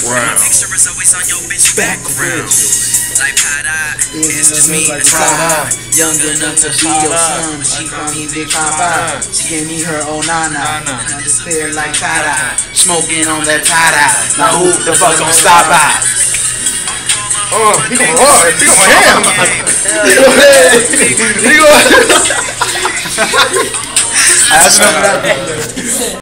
Picture is always on your bitch background. Like it's just me, like Prada. Young enough to be your son, but she call me Big Papa. She gave me her own nana, and I just feel like Tada. Smoking on that Tada. Now who the fuck gon' stop by? He going hard. He going ham. He going ham. That's enough of that.